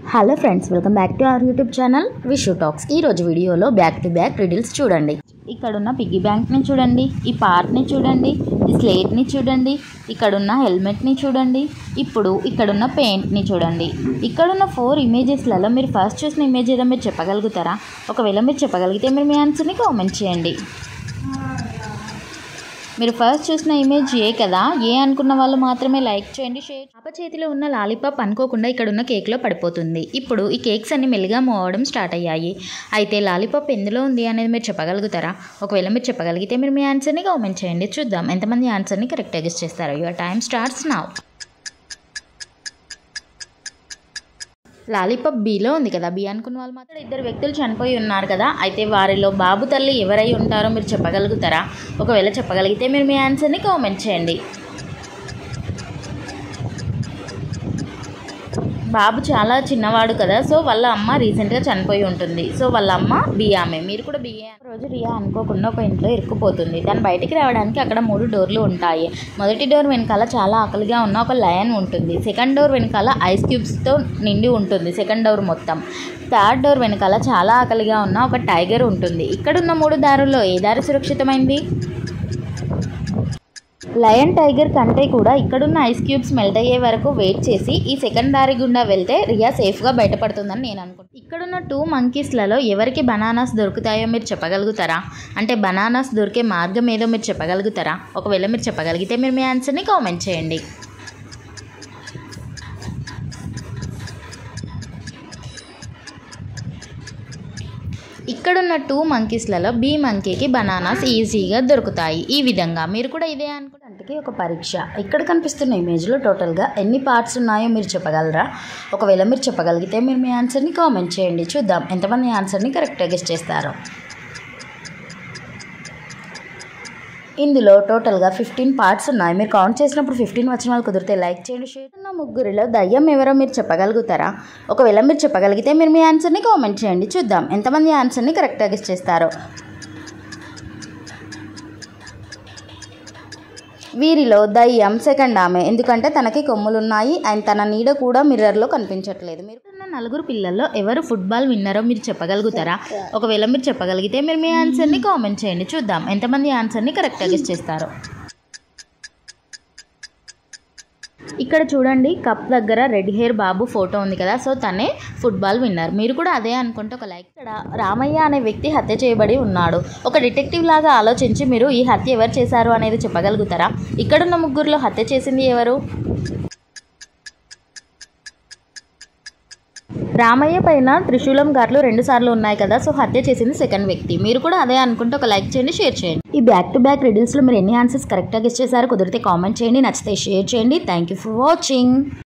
Hello friends, welcome back to our YouTube channel Vishu talks. ఈరోజు వీడియోలో back to back riddles చూడండి. ఇక్కడున్న piggy బ్యాంక్ని చూడండి, ఈ పార్ట్ని చూడండి, ఈ స్లేట్ని చూడండి, ఇక్కడున్న హెల్మెట్ని చూడండి, ఇప్పుడు ఇక్కడున్న పెయింట్ని చూడండి. ఇక్కడున్న 4 ఇమేజెస్లలో మీరు ఫస్ట్ చూసిన ఇమేజ్ ఏదో మీరు చెప్పగలుగుతారా? ఒకవేళ మీరు చెప్పగలిగితే మీరు మీ ఆన్సర్ని కామెంట్ చేయండి. మీరు ఫస్ట్ చూసిన ఇమేజ్ ఏ కదా, ఏ అనుకున్న వాళ్ళు మాత్రమే లైక్ చేయండి, షేర్. పాప చేతిలో ఉన్న లాలీపాప్ అనుకోకుండా ఇక్కడ ఉన్న కేక్లో పడిపోతుంది. ఇప్పుడు ఈ కేక్స్ అన్ని మెల్లిగా మూవ్ అవ్వడం స్టార్ట్ అయ్యాయి. అయితే లాలీపాప్ ఎందులో ఉంది అనేది మీరు చెప్పగలుగుతారా? ఒకవేళ మీరు చెప్పగలిగితే మీరు మీ ఆన్సర్ని కామెంట్ చేయండి. చూద్దాం ఎంతమంది ఆన్సర్ని కరెక్ట్గా గెస్ చేస్తారో. Your time starts now. Lollipop బీలో ఉంది కదా, బీ అనుకున్న వాళ్ళు మాత్రం 2 వ్యక్తులు చనిపోయి ఉన్నారు కదా. అయితే వారిలో బాబు తల్లి ఎవరై ఉంటారో మీరు చెప్పగలుగుతారా? ఒకవేళ చెప్పగలిగితే మీరు మీ ఆన్సర్ని కామెంట్ చేయండి. బాబు చాలా చిన్నవాడు కదా, సో వాళ్ళ అమ్మ రీసెంట్గా చనిపోయి ఉంటుంది. సో వాళ్ళ అమ్మ బియామే, మీరు కూడా బియా. రోజు రియా అనుకోకుండా ఒక ఇంట్లో ఇరుక్కుపోతుంది. దాన్ని బయటికి రావడానికి అక్కడ 3 డోర్లు ఉంటాయి. మొదటి డోర్ వెనకాల చాలా ఆకలిగా ఉన్న ఒక లయన్ ఉంటుంది. సెకండ్ డోర్ వెనకాల ఐస్ క్యూబ్స్తో నిండి ఉంటుంది సెకండ్ డోర్ మొత్తం. థర్డ్ డోర్ వెనకాల చాలా ఆకలిగా ఉన్న ఒక టైగర్ ఉంటుంది. ఇక్కడున్న 3 దారుల్లో ఏ దారి సురక్షితమైంది? లయన్ టైగర్ కంటే కూడా ఇక్కడున్న ఐస్ క్యూబ్స్ మెల్ట్ అయ్యే వరకు వెయిట్ చేసి ఈ సెకండ్ దారి గుండా వెళ్తే రియా సేఫ్గా బయటపడుతుందని నేను అనుకుంటున్నాను. ఇక్కడున్న 2 మంకీస్లలో ఎవరికి బనానాస్ దొరుకుతాయో మీరు చెప్పగలుగుతారా? అంటే బనానాస్ దొరికే మార్గం ఏదో మీరు చెప్పగలుగుతారా? ఒకవేళ మీరు చెప్పగలిగితే మీరు మీ ఆన్సర్ని కామెంట్ చేయండి. ఇక్కడున్న 2 మంకీస్లలో బీ మంకీకి బనానాస్ ఈజీగా దొరుకుతాయి. ఈ విధంగా మీరు కూడా ఇదే అనుకుంటే ఒక పరీక్ష. ఇక్కడ కనిపిస్తున్న ఇమేజ్లో టోటల్గా ఎన్ని పార్ట్స్ ఉన్నాయో మీరు చెప్పగలరా? ఒకవేళ మీరు చెప్పగలిగితే మీరు మీ ఆన్సర్ని కామెంట్ చేయండి. చూద్దాం ఎంతమంది ఆన్సర్ని కరెక్ట్గా గెస్ చేస్తారో. ఇందులో టోటల్గా 15 పార్ట్స్ ఉన్నాయి. మీరు కౌంట్ చేసినప్పుడు 15 వచ్చిన వాళ్ళు కుదిరితే లైక్ చేయండి, షేర్. ఉన్న 3లో దయ్యం ఎవరో మీరు చెప్పగలుగుతారా? ఒకవేళ మీరు చెప్పగలిగితే మీరు మీ ఆన్సర్ని కామెంట్ చేయండి. చూద్దాం ఎంతమంది ఆన్సర్ని కరెక్ట్గా గెస్ చేస్తారో. వీరిలో దయ్యం సెకండ్ ఆమె, ఎందుకంటే తనకి కొమ్ములున్నాయి అండ్ తన నీడ కూడా మిర్రర్లో కనిపించట్లేదు. మీరు ఉన్న 4 పిల్లల్లో ఎవరు ఫుట్బాల్ విన్నరో మీరు చెప్పగలుగుతారా? ఒకవేళ మీరు చెప్పగలిగితే మీరు మీ ఆన్సర్ని కామెంట్ చేయండి. చూద్దాం ఎంతమంది ఆన్సర్ని కరెక్ట్గా గెస్ చేస్తారో. ఇక్కడ చూడండి, కప్ దగ్గర రెడ్ హెయిర్ బాబు ఫోటో ఉంది కదా, సో తనే ఫుట్బాల్ విన్నర్. మీరు కూడా అదే అనుకుంటే ఒక లైక్. ఇక్కడ రామయ్య అనే వ్యక్తి హత్య చేయబడి ఉన్నాడు. ఒక డిటెక్టివ్ లాగా ఆలోచించి మీరు ఈ హత్య ఎవరు చేశారు అనేది చెప్పగలుగుతారా? ఇక్కడున్న 3లో హత్య చేసింది ఎవరు? రామయ్య పైన త్రిశూలం ఘాట్లు 2 సార్లు ఉన్నాయి కదా, సో హత్య చేసింది సెకండ్ వ్యక్తి. మీరు కూడా అదే అనుకుంటే ఒక లైక్ చేయండి, షేర్ చేయండి. ఈ బ్యాక్ టు బ్యాక్ రిడిల్స్లో మీరు ఎన్ని ఆన్సర్స్ కరెక్ట్గా గెస్ చేశారో కుదిరితే కామెంట్ చేయండి, నచ్చితే షేర్ చేయండి. Thank you for watching.